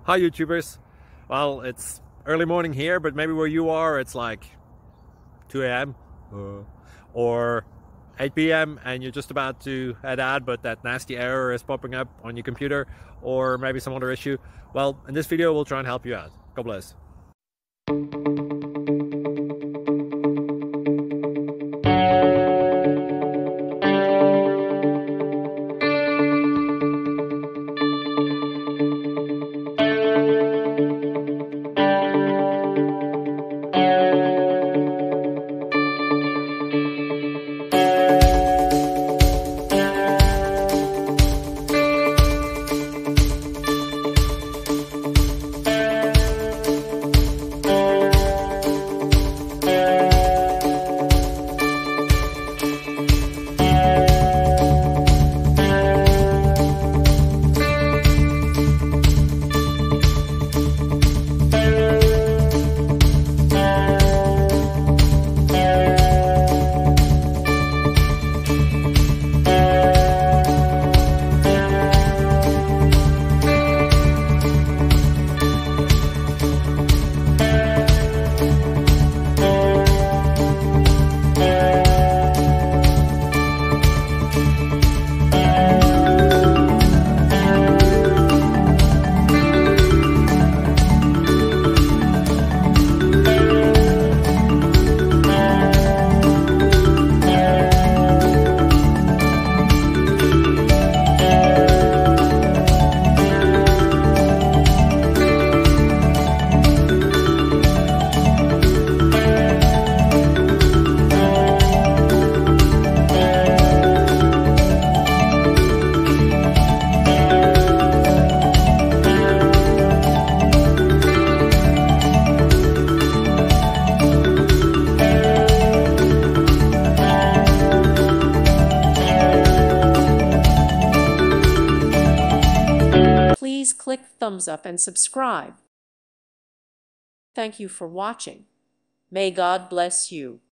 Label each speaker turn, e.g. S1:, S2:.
S1: Hi YouTubers. Well, it's early morning here, but maybe where you are it's like 2 a.m. or 8 p.m. and you're just about to head out, but that nasty error is popping up on your computer, or maybe some other issue. Well, in this video we'll try and help you out. God bless.
S2: Please click thumbs up and subscribe. Thank you for watching. May God bless you.